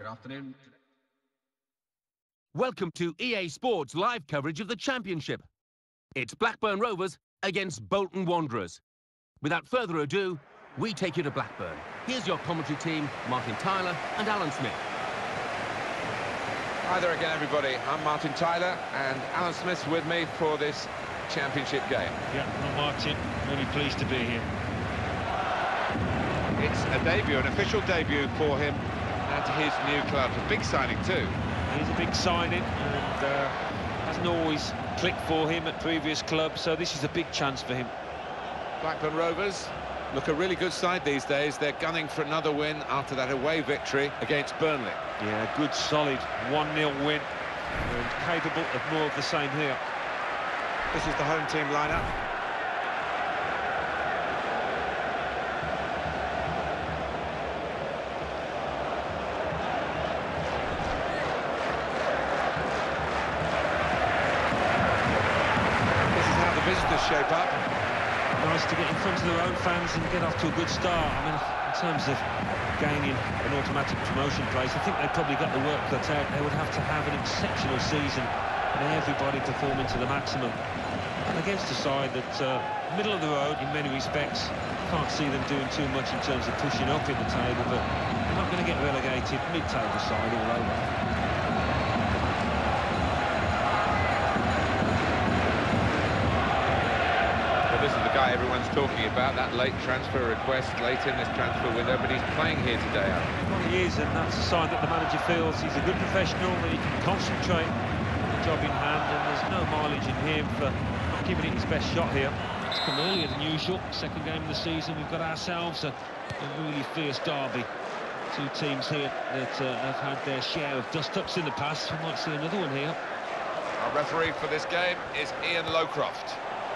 Good afternoon. Welcome to EA Sports live coverage of the Championship. It's Blackburn Rovers against Bolton Wanderers. Without further ado, we take you to Blackburn. Here's your commentary team, Martin Tyler and Alan Smith. Hi there again, everybody. I'm Martin Tyler, and Alan Smith's with me for this Championship game. Yeah, I'm Martin. Really pleased to be here. It's a debut, an official debut for him at his new club. A big signing too. He's a big signing, and hasn't always clicked for him at previous clubs, so this is a big chance for him. Blackburn Rovers look a really good side these days. They're gunning for another win after that away victory against Burnley. Yeah, a good, solid 1-0 win, and capable of more of the same here. This is the home team lineup. Visitors shape up. Nice to get in front of their own fans and get off to a good start. I mean, in terms of gaining an automatic promotion place, I think they've probably got the work cut out. They would have to have an exceptional season and everybody performing to the maximum. And against a side that, middle of the road in many respects, can't see them doing too much in terms of pushing up in the table, but they're not going to get relegated, mid-table side all over. This is the guy everyone's talking about, that late transfer request late in this transfer window, but he's playing here today, Alan. Well, he is, and that's a sign that the manager feels he's a good professional, that he can concentrate on the job in hand, and there's no mileage in him for not giving it his best shot here. It's come earlier than usual. Second game of the season, we've got ourselves a really fierce derby. Two teams here that have had their share of dust-ups in the past. We might see another one here. Our referee for this game is Ian Lowcroft.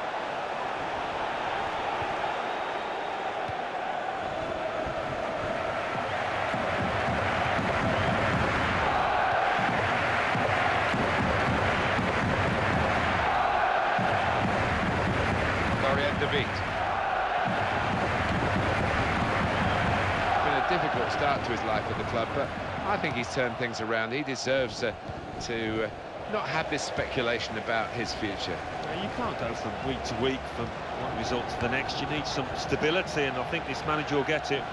Been a difficult start to his life at the club, but I think he's turned things around. He deserves to not have this speculation about his future. You can't go from week to week, from one result to the next. You need some stability, and I think this manager will get it.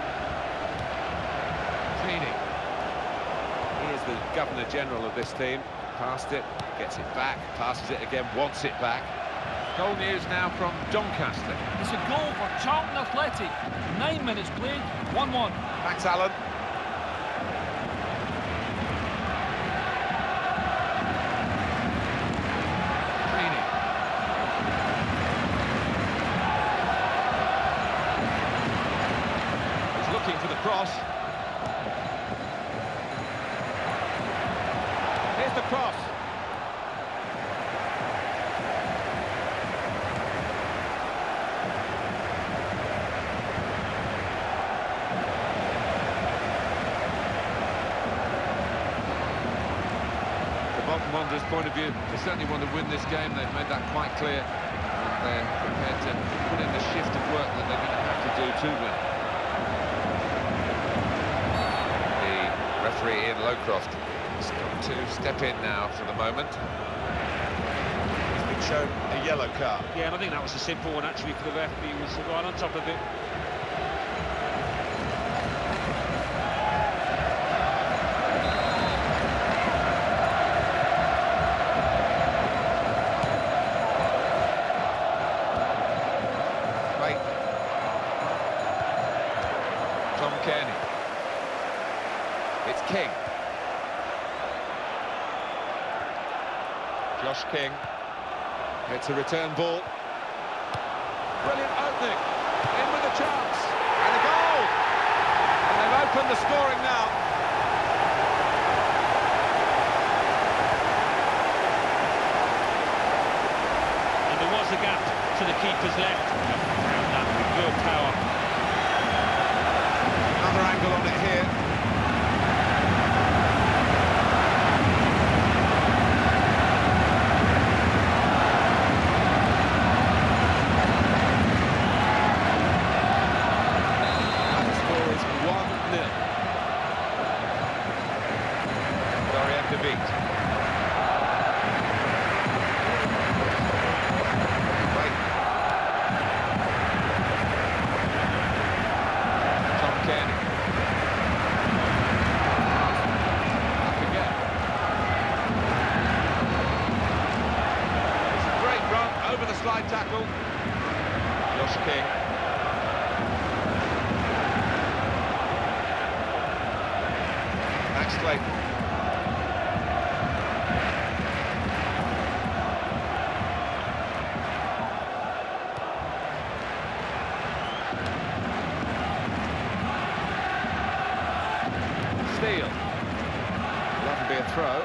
Feeney. He is the Governor-General of this team. Passed it, gets it back, passes it again, wants it back. Goal news now from Doncaster. It's a goal for Charlton Athletic. 9 minutes played, 1-1. Thanks, Alan. Feeney. He's looking for the cross. Here's the cross. Bolton Wanderers' point of view, they certainly want to win this game. They've made that quite clear, and they're prepared to put in the shift of work that they're going to have to do to win. The referee Ian Lowcroft has got to step in now for the moment. He's been shown a yellow card. Yeah, and I think that was a simple one actually for the ref. He was right on top of it. It's King. Josh King. It's a return ball. Brilliant opening. In with a chance. And a goal. And they've opened the scoring now. And there was a gap to the keeper's left. Found that with good power. Another angle on it here. De Beat. Tom Kearney. Back again. It's a great run over the slide tackle. Josh King. Max Clayton. Steele. That'll be a throw.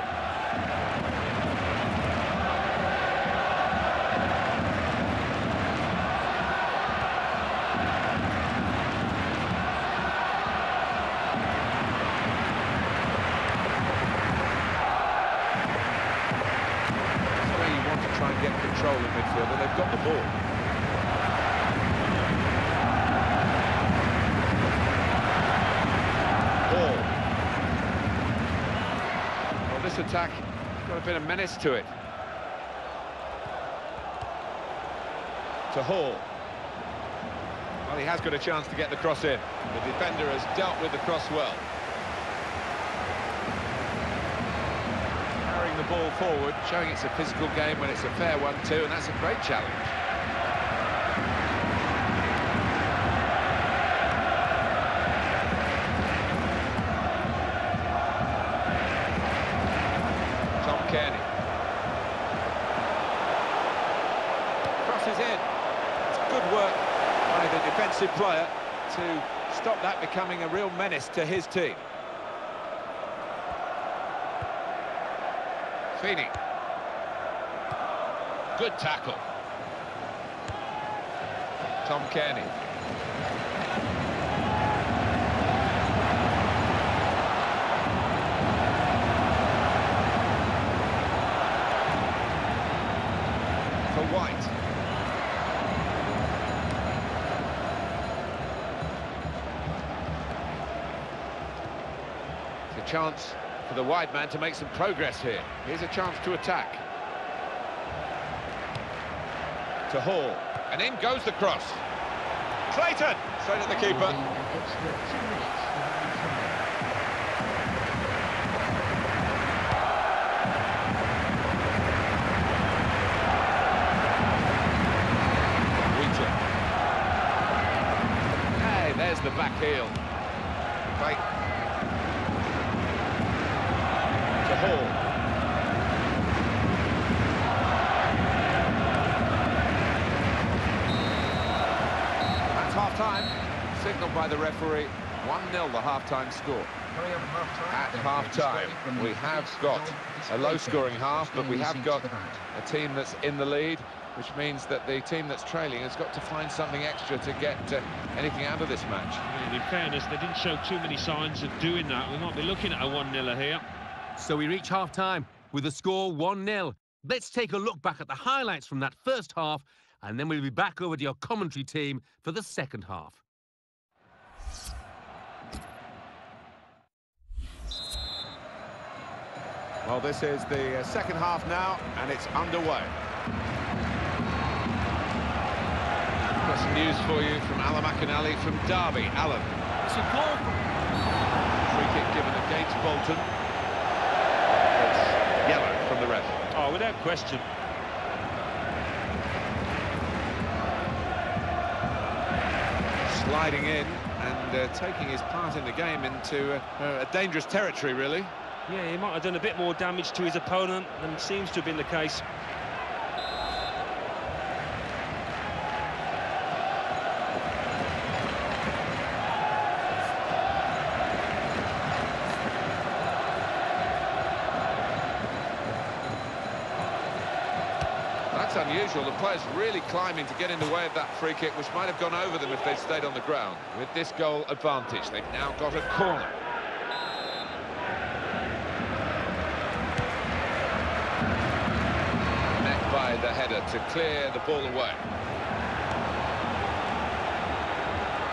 Try and get control of midfield, but they've got the ball. Ball. Well, this attack got a bit of menace to it. To Hall. Well, he has got a chance to get the cross in. The defender has dealt with the cross well. The ball forward, showing it's a physical game when it's a fair one too, and that's a great challenge. Tom Kearney. Crosses in. It's good work by the defensive player to stop that becoming a real menace to his team. Feeney. Good tackle. Tom Kearney. For White. It's a chance for the wide man to make some progress here. Here's a chance to attack. To Hall, and in goes the cross. Clayton, straight at the keeper. Wheaton. Hey, there's the back heel. Right. Hall. That's half-time, signalled by the referee. 1-0 the half-time score. At half-time, we have got a low-scoring half, but we have got a team that's in the lead, which means that the team that's trailing has got to find something extra to get anything out of this match. And in fairness, they didn't show too many signs of doing that. We might be looking at a 1-0 here. So we reach half-time with the score 1-0. Let's take a look back at the highlights from that first half, and then we'll be back over to your commentary team for the second half. Well, this is the second half now, and it's underway. Got some news for you from Alan McInally from Derby. Alan. It's a goal. Free kick given against Bolton. Yellow from the ref. Oh, without question. Sliding in and taking his part in the game into a dangerous territory, really. Yeah, he might have done a bit more damage to his opponent than seems to have been the case. That's unusual. The players really climbing to get in the way of that free kick, which might have gone over them if they'd stayed on the ground. With this goal advantage, they've now got a corner. Met by the header to clear the ball away.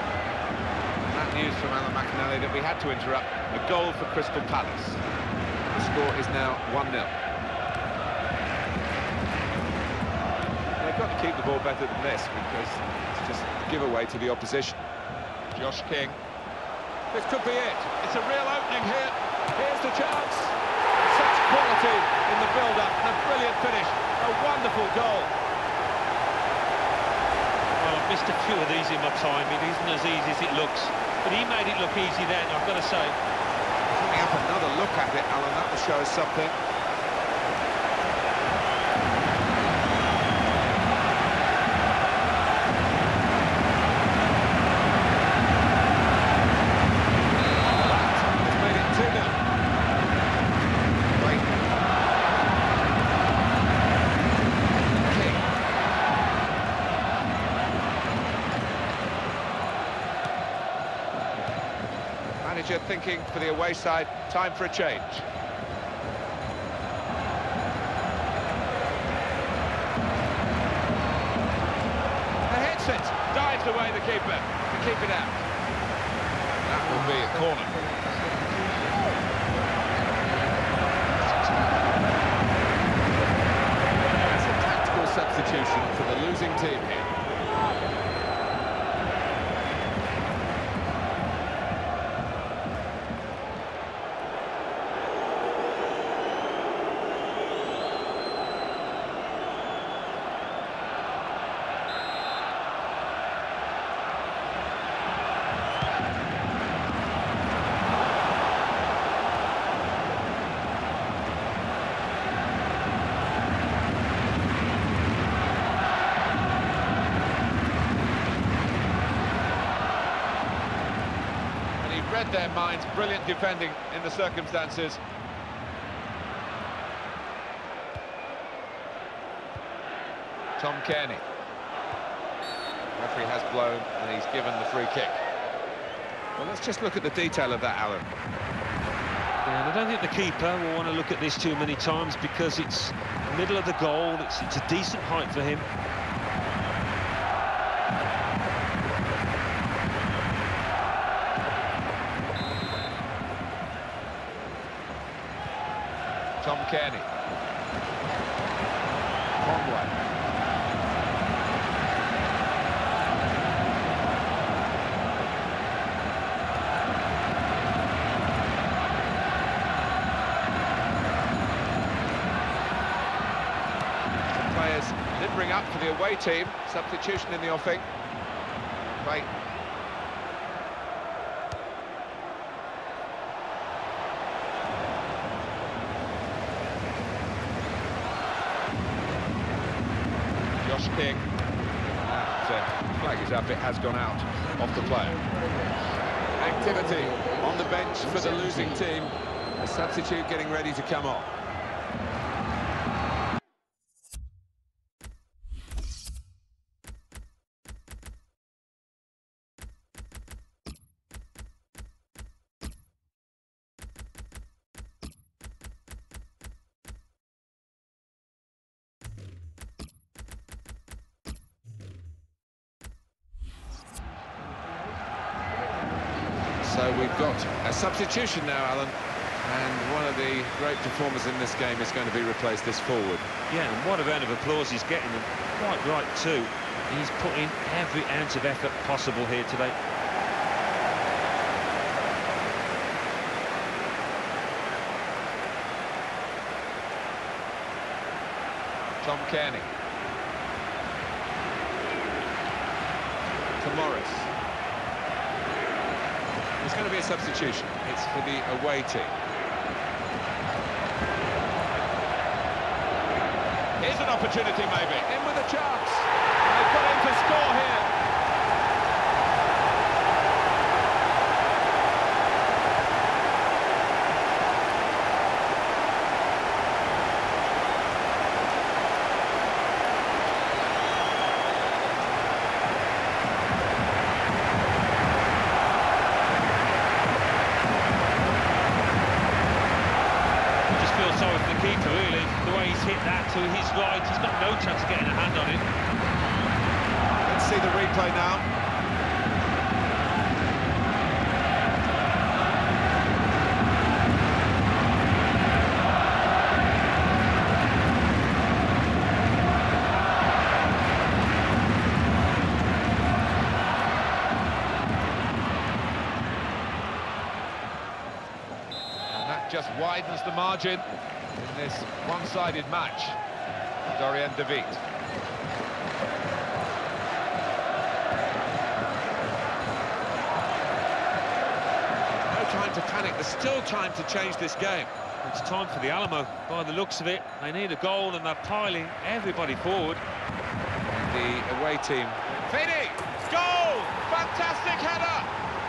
And that news from Alan McInally that we had to interrupt. A goal for Crystal Palace. The score is now 1-0. They've got to keep the ball better than this because it's just give away to the opposition. Josh King. This could be it. It's a real opening here. Here's the chance. Such quality in the build-up and a brilliant finish. A wonderful goal. Well, I've missed a few of these in my time. It isn't as easy as it looks. But he made it look easy then, I've got to say. Let me have another look at it, Alan. That will show us something. It's made it 2-0. Wait. King. Manager thinking for the away side, time for a change. The headset dives away the keeper to keep it out. That will be a corner. That's a tactical substitution for the losing team here. Read their minds, brilliant defending in the circumstances. Tom Kearney. Referee has blown and he's given the free kick. Well, let's just look at the detail of that, Alan. Yeah, and I don't think the keeper will want to look at this too many times because it's middle of the goal, it's a decent height for him. Tom Kearney. Conway. Some players limbering up for the away team. Substitution in the offing. Right. Josh King. That flag is up, it has gone out off the player. Activity on the bench for the losing team. A substitute getting ready to come on. So we've got a substitution now, Alan, and one of the great performers in this game is going to be replaced this forward. Yeah, and what a round of applause he's getting, and quite right too. He's put in every ounce of effort possible here today. Tom Kearney. To Morris. It's going to be a substitution. It's for the away team. Here's an opportunity, maybe. In with a chance. They've got him to score here. Sorry for the keeper, really. The way he's hit that to his right, he's got no chance of getting a hand on it. Let's see the replay now. just widens the margin in this one-sided match. Dorian De Wiet. No time to panic, there's still time to change this game. It's time for the Alamo, by the looks of it. They need a goal and they're piling everybody forward. The away team. Feeney! Goal! Fantastic header!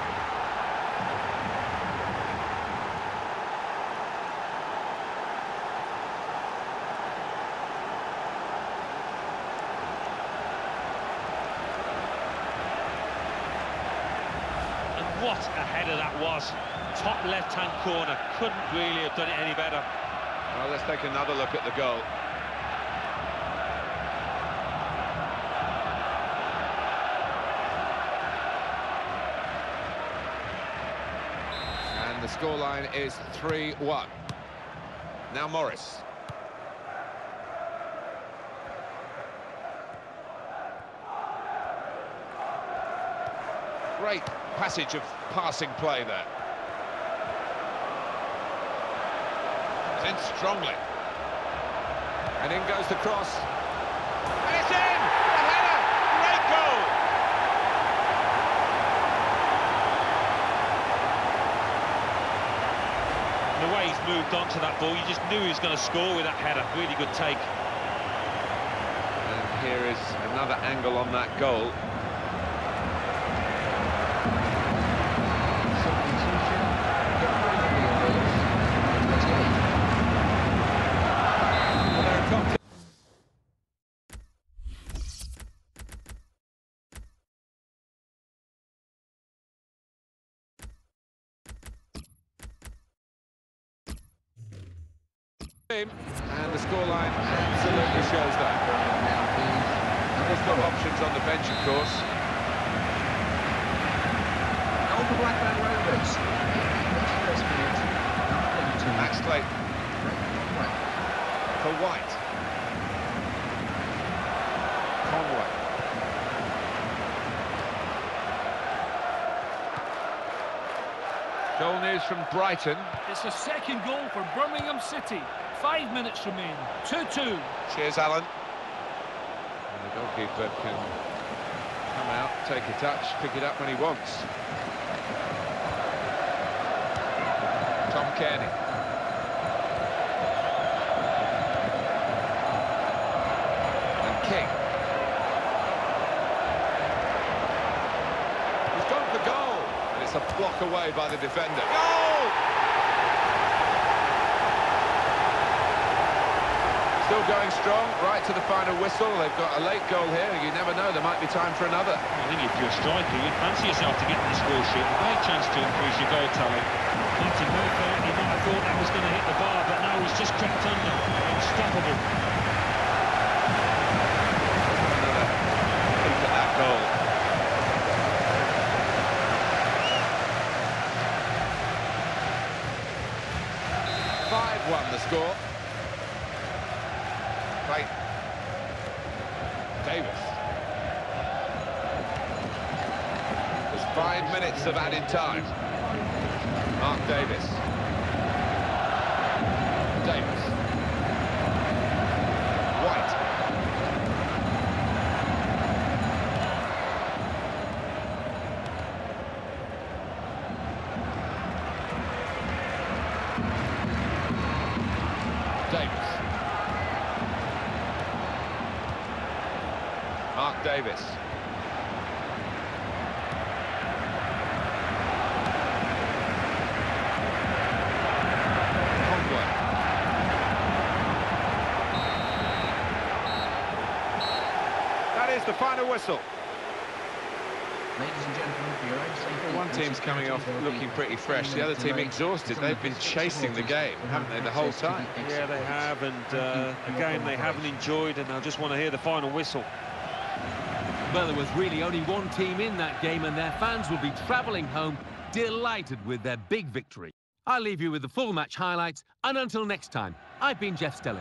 And what a header that was. Top left-hand corner. Couldn't really have done it any better. Well, let's take another look at the goal. And the scoreline is 3-1. Now Morris. Great passage of passing play there. In strongly. And in goes the cross. And it's in! The header! Great goal! And the way he's moved on to that ball, you just knew he was going to score with that header. Really good take. And here is another angle on that goal. And the scoreline absolutely shows that. He's got options on the bench, of course. Now for Blackburn Rovers. Max Clayton. For White. Conway. Goal news from Brighton. It's a second goal for Birmingham City. 5 minutes remain. 2-2. Cheers, Alan. And the goalkeeper can come out, take a touch, pick it up when he wants. Tom Kearney. And King. He's gone for goal. And it's a block away by the defender. Goal! Still going strong, right to the final whistle. They've got a late goal here. You never know, there might be time for another. I think if you're a striker, you'd fancy yourself to get in the score sheet. A great chance to increase your goal tally. Martin Murphy, he might have thought that was going to hit the bar, but no, he's just crept under. Unstoppable. Look at that goal. The score. Right. Davis. There's 5 minutes of added time. Mark Davis. Davis. White. Davis. Mark Davis. Conway. That is the final whistle. Ladies and gentlemen, for your own safety, One team's coming off looking pretty fresh, the other team exhausted. They've been chasing the game, haven't they, the whole time? Yeah, they have, and a game they haven't enjoyed, and they'll just want to hear the final whistle. Well, there was really only one team in that game, and their fans will be travelling home delighted with their big victory. I'll leave you with the full match highlights, and until next time, I've been Jeff Stelling.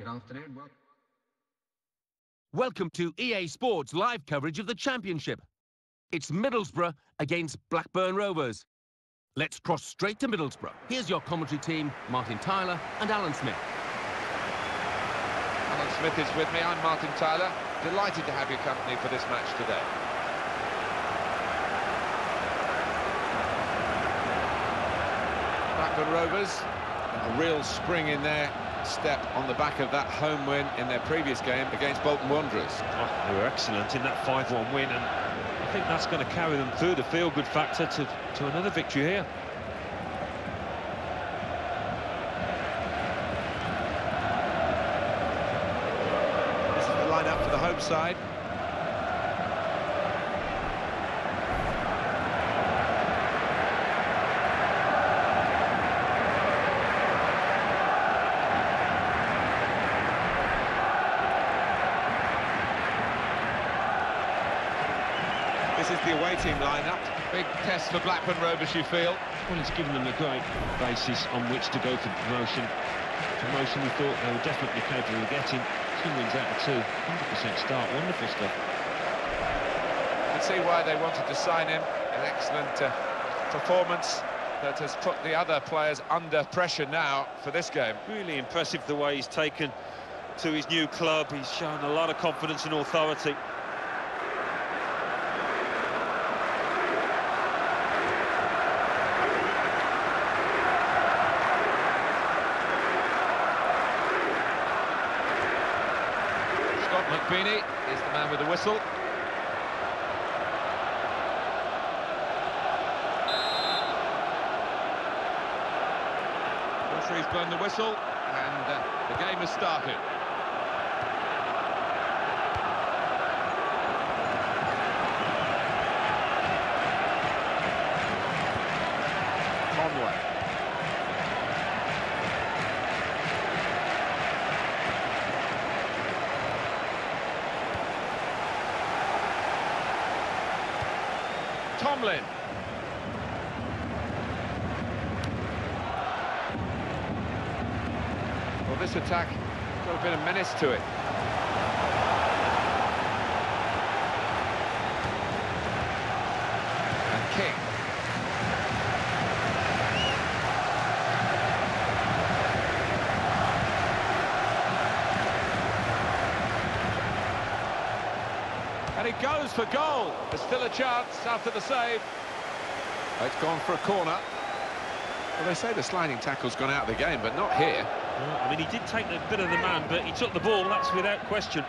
Good afternoon. Welcome to EA Sports live coverage of the Championship. It's Middlesbrough against Blackburn Rovers. Let's cross straight to Middlesbrough. Here's your commentary team, Martin Tyler and Alan Smith. Alan Smith is with me. I'm Martin Tyler. Delighted to have your company for this match today. Blackburn Rovers, a real spring in their step on the back of that home win in their previous game against Bolton Wanderers. Oh, they were excellent in that 5-1 win, and I think that's going to carry them through the feel-good factor to another victory here. This is the lineup for the home side. This is the away team lineup. Big test for Blackburn Rovers, you feel? Well, it's given them a great basis on which to go for promotion. Promotion we thought they were definitely capable of getting. 2 wins out of 2, 100% start, wonderful stuff. You can see why they wanted to sign him. An excellent performance that has put the other players under pressure now for this game. Really impressive the way he's taken to his new club. He's shown a lot of confidence and authority. McBeanie is the man with the whistle. Referee's blown the whistle, and the game has started. Conway. Tomlin. Well, this attack got a bit of menace to it. And King. And he goes for goal. There's still a chance after the save. It's gone for a corner. Well, they say the sliding tackle's gone out of the game, but not here. Well, I mean, he did take a bit of the man, but he took the ball, that's without question.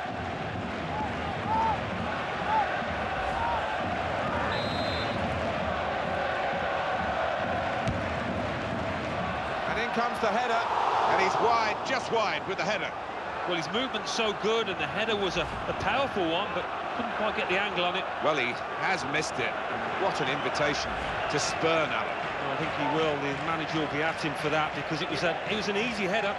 And in comes the header, and he's wide, just wide with the header. Well, his movement's so good, and the header was a powerful one, but couldn't quite get the angle on it. Well, he has missed it. What an invitation to spurn Alan. Well, I think he will. The manager will be at him for that, because it was an easy header.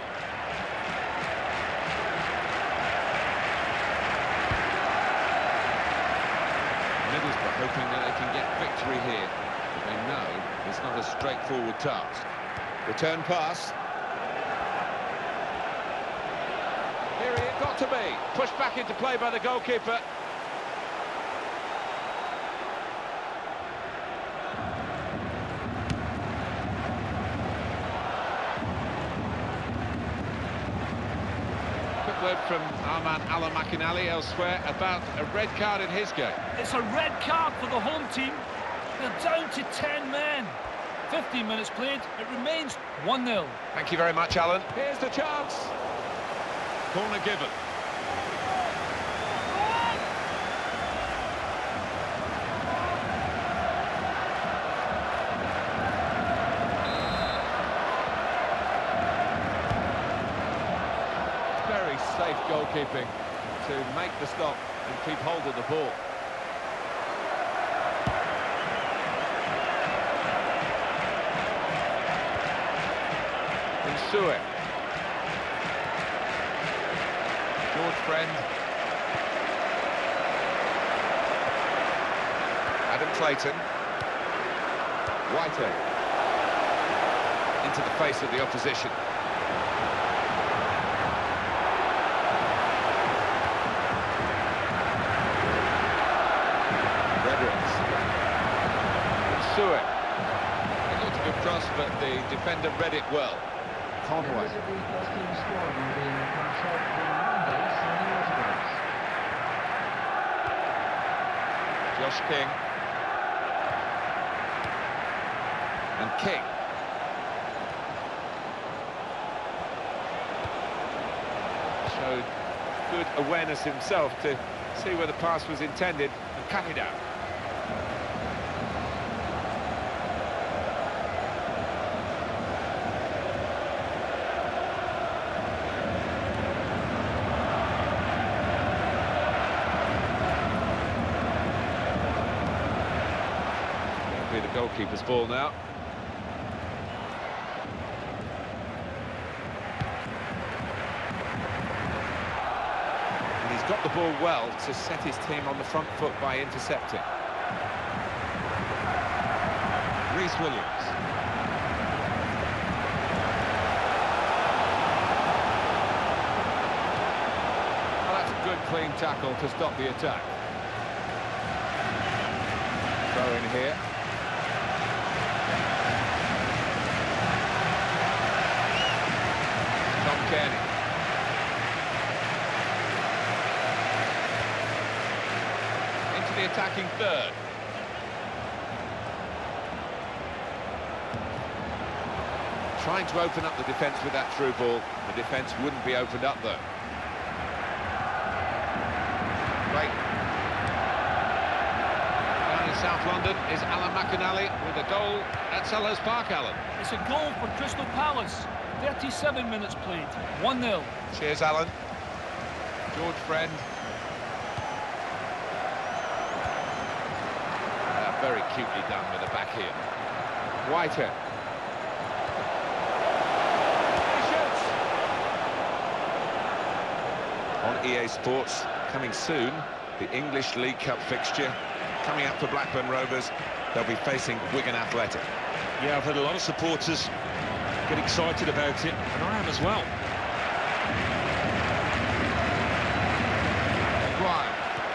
Middlesbrough hoping that they can get victory here. But they know it's not a straightforward task. Return pass. Here it got to be. Pushed back into play by the goalkeeper. Quick word from our man Alan McInally elsewhere about a red card in his game. It's a red card for the home team. They're down to 10 men. 15 minutes played. It remains 1-0. Thank you very much, Alan. Here's the chance. Corner given. Very safe goalkeeping to make the stop and keep hold of the ball. Insue. George Friend. Adam Clayton. Whitehead. Into the face of the opposition. defender read it well. Conway. Josh King. And King. Showed good awareness himself to see where the pass was intended and cut it out. It'll be the goalkeeper's ball now. Got the ball well to set his team on the front foot by intercepting. Reece Williams. Well, that's a good clean tackle to stop the attack. Throw in here. Tom Kearney. The attacking third. Trying to open up the defence with that through ball. The defence wouldn't be opened up though. Right. Down in South London is Alan McInally with a goal at Selhurst Park, Alan. It's a goal for Crystal Palace. 37 minutes played. 1-0. Cheers, Alan. George Friend. Very cutely done with the back heel. Whitehead. He shoots! On EA Sports, coming soon, the English League Cup fixture coming up for Blackburn Rovers. They'll be facing Wigan Athletic. Yeah, I've had a lot of supporters get excited about it, and I am as well. Maguire.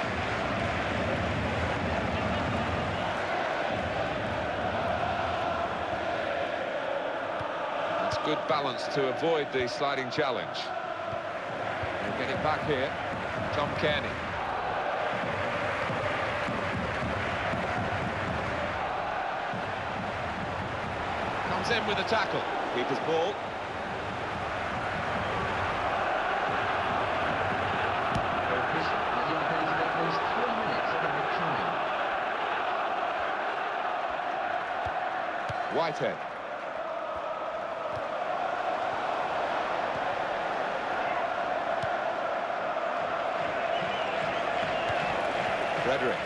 Good balance to avoid the sliding challenge. We'll get it back here. Tom Kearney. Comes in with a tackle. Keeper's ball. Whitehead. Fredericks.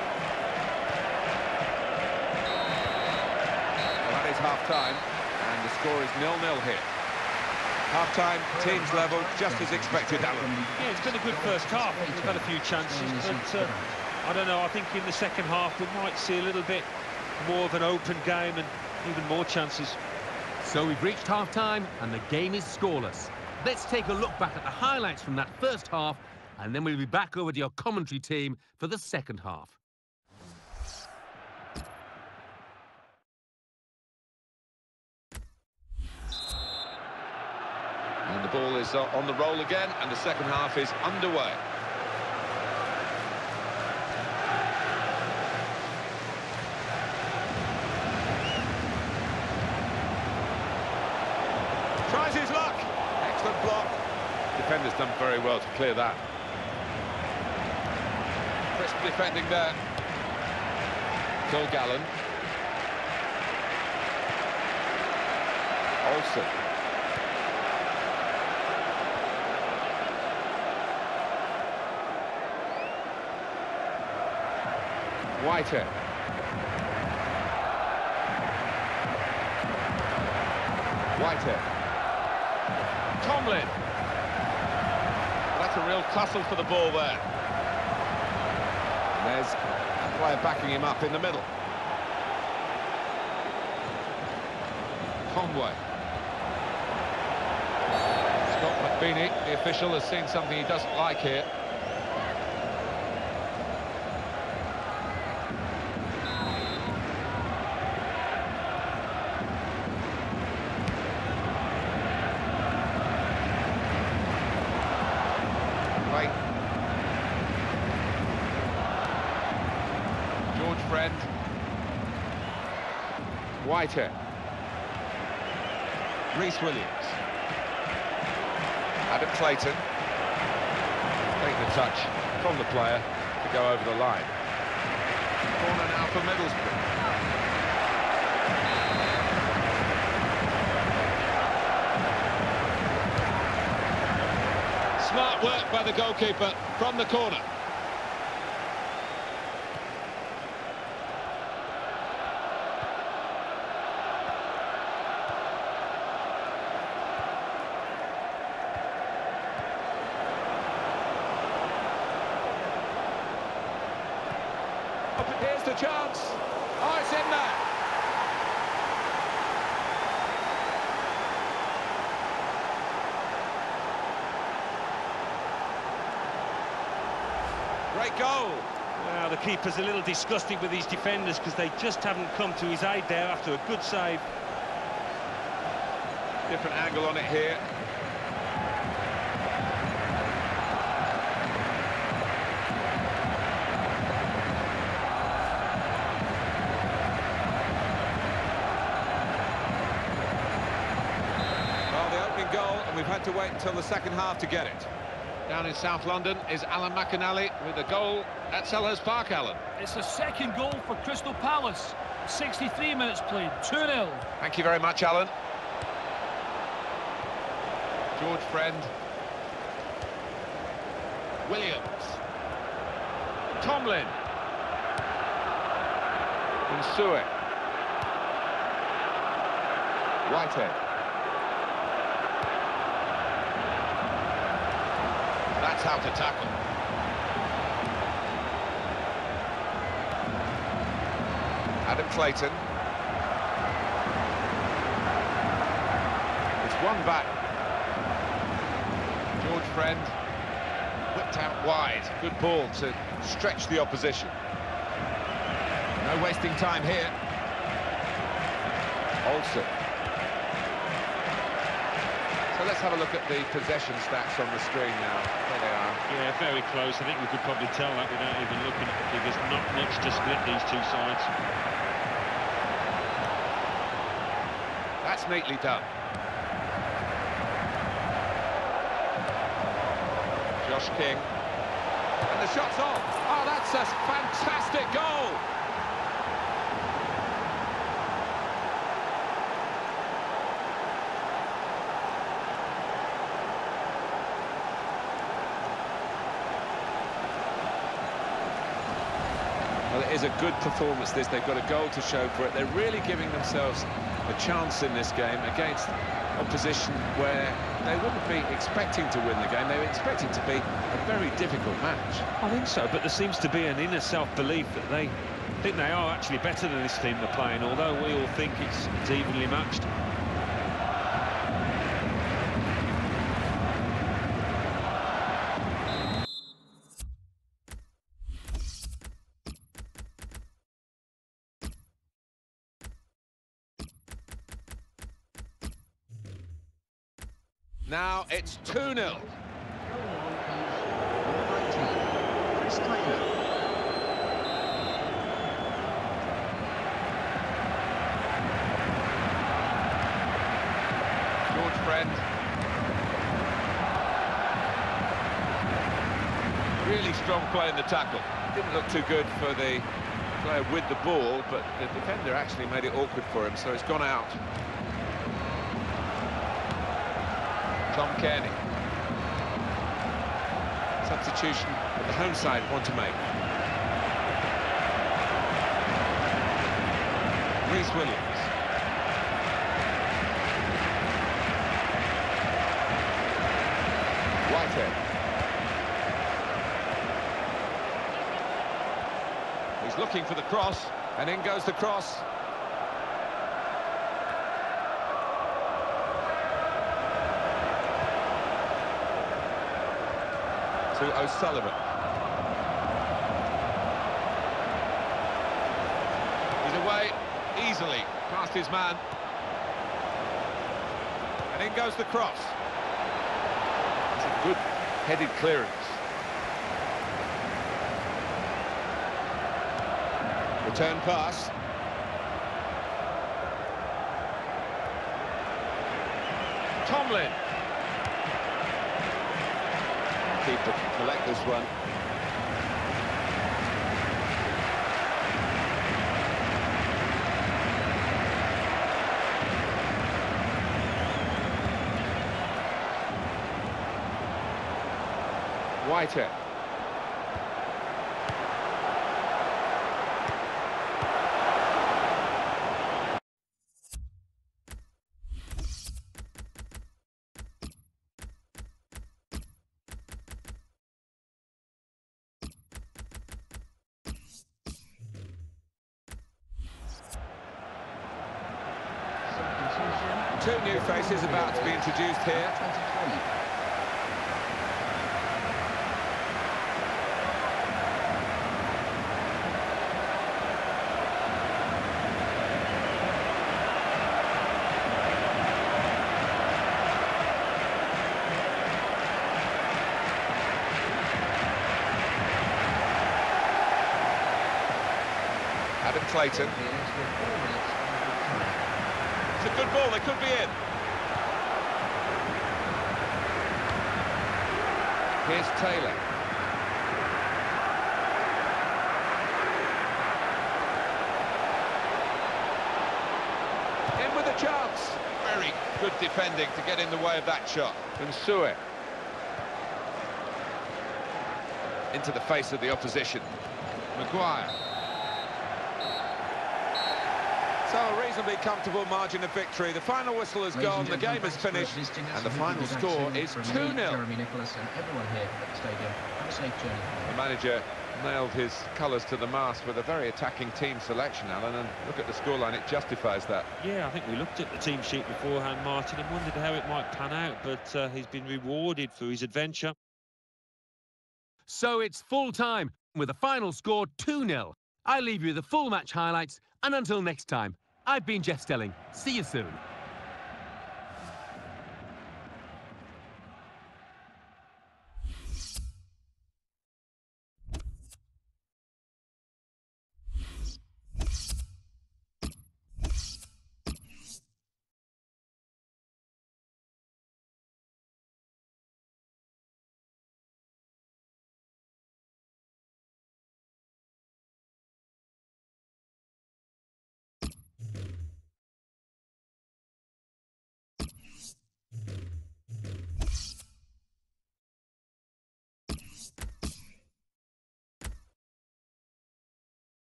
Well, that is half-time, and the score is 0-0 here. Half-time, teams level, just as expected, Alan. Yeah, it's been a good first half. We've had a few chances, but I don't know, I think in the second half we might see a little bit more of an open game and even more chances. So we've reached half-time, and the game is scoreless. Let's take a look back at the highlights from that first half, and then we'll be back over to your commentary team for the second half. And the ball is on the roll again, and the second half is underway. Tries his luck. Excellent block. Defender's done very well to clear that. Crisp defending there. Phil Gallen. Olsen. Whitehead. Whitehead. Tomlin. That's a real tussle for the ball there. And there's a player backing him up in the middle. Conway. Scott McBeanie, the official, has seen something he doesn't like here. Wait. George Friend. Whitehead. Reece Williams. Adam Clayton. Taking the touch from the player to go over the line. Corner now for Middlesbrough. Smart work by the goalkeeper from the corner. Here's the chance. Oh, it's in there. Great goal. Well, the keeper's a little disgusted with his defenders because they just haven't come to his aid there after a good save. Different angle on it here. Well, the opening goal, and we've had to wait until the second half to get it. Down in South London is Alan McInally with a goal at Selhurst Park, Alan. It's the second goal for Crystal Palace. 63 minutes played, 2-0. Thank you very much, Alan. George Friend. Williams. Tomlin. Insue. Whitehead. That's how to tackle. Adam Clayton. It's one back. George Friend. Whipped out wide. Good ball to stretch the opposition. No wasting time here. Olsen. So let's have a look at the possession stats on the screen now. There they are. Yeah, very close. I think we could probably tell that without even looking at the figures. Not much to split these two sides. That's neatly done. Josh King. And the shot's on. Oh, that's a fantastic goal. Well, it is a good performance, this. They've got a goal to show for it. They're really giving themselves a chance in this game against opposition where they wouldn't be expecting to win the game. They were expecting to be a very difficult match. I think so, but there seems to be an inner self-belief that they think they are actually better than this team they're playing, although we all think it's evenly matched. Now it's 2-0. George Friend. Really strong play in the tackle. Didn't look too good for the player with the ball, but the defender actually made it awkward for him, so it's gone out. Tom Kearney. Substitution that the home side want to make. Reece Williams. Whitehead. He's looking for the cross, and in goes the cross. To O'Sullivan. He's away easily past his man. And in goes the cross. It's a good headed clearance. Return pass. Tomlin. Keeper can collect this one. Whitehead. Two new faces about to be introduced here. Adam Clayton. It's a good ball, they could be in. Here's Taylor. In with a chance. Very good defending to get in the way of that shot. And Sue into the face of the opposition. Maguire. So a reasonably comfortable margin of victory. The final whistle has gone, the game is finished, and the final score is 2-0. The manager nailed his colours to the mast with a very attacking team selection, Alan, and look at the scoreline, it justifies that. Yeah, I think we looked at the team sheet beforehand, Martin, and wondered how it might pan out, but he's been rewarded for his adventure. So it's full time, with a final score 2-0. I leave you the full match highlights, and until next time, I've been Jeff Stelling. See you soon.